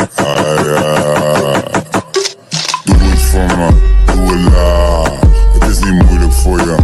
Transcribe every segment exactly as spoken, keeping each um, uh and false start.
Doe het voor me, doe het laag. Het is niet moeilijk voor je.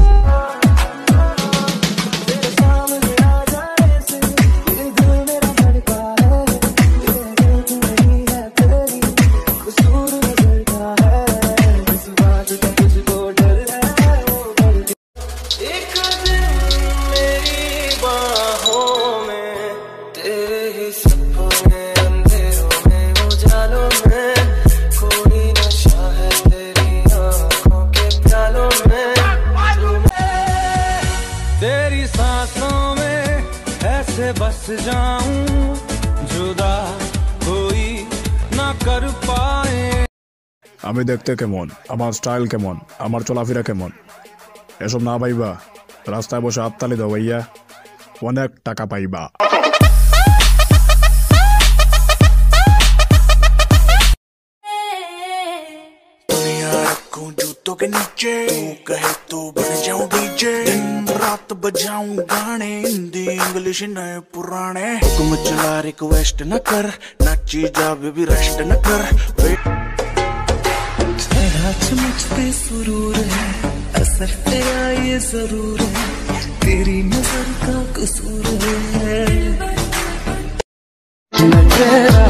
तेरी सांसों में ऐसे बस जाऊं जुदा कोई ना कर पाए। আমি দেখতে কেমন, আমার স্টাইল কেমন, আমার চলাফেরা কেমন, এসব না পাইবা রাস্তায় বসে হাততালি দাও ভাইয়া, অনেক টাকা পাইবা। जूतों के नीचे तू कहे तो बन जाऊं डीजे, दिन रात बजाऊं गाने हिंदी इंग्लिश नए पुराने। हुक्म चला रिक्वेस्ट न कर, नाची जा बेबी रेस्ट न कर। मुझ पे सुरूर है, असर तेरा ये जरूर है, तेरी नजर का कसूर है।